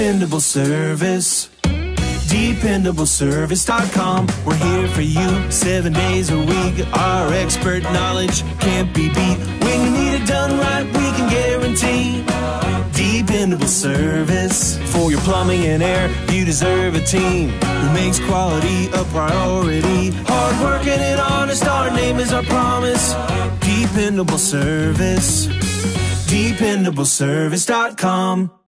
Dependable service. DependableService.com. We're here for you 7 days a week. Our expert knowledge can't be beat. When you need it done right, we can guarantee dependable service. For your plumbing and air, you deserve a team who makes quality a priority. Hard working and honest, our name is our promise. Dependable service. DependableService.com.